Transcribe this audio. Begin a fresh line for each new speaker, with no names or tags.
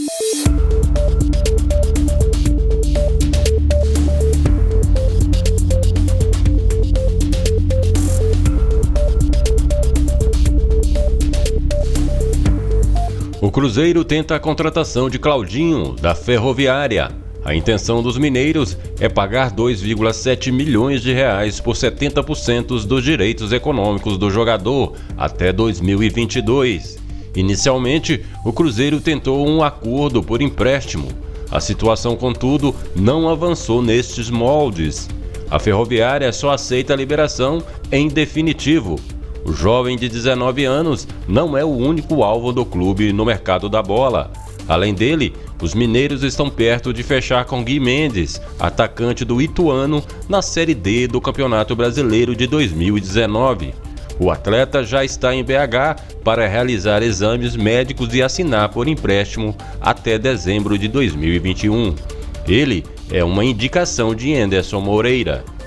O Cruzeiro tenta a contratação de Claudinho, da Ferroviária. A intenção dos mineiros é pagar 2,7 milhões de reais por 70% dos direitos econômicos do jogador até 2022. Inicialmente, o Cruzeiro tentou um acordo por empréstimo. A situação, contudo, não avançou nestes moldes. A Ferroviária só aceita a liberação em definitivo. O jovem de 19 anos não é o único alvo do clube no mercado da bola. Além dele, os mineiros estão perto de fechar com Gui Mendes, atacante do Ituano, na Série D do Campeonato Brasileiro de 2019. O atleta já está em BH para realizar exames médicos e assinar por empréstimo até dezembro de 2021. Ele é uma indicação de Anderson Moreira.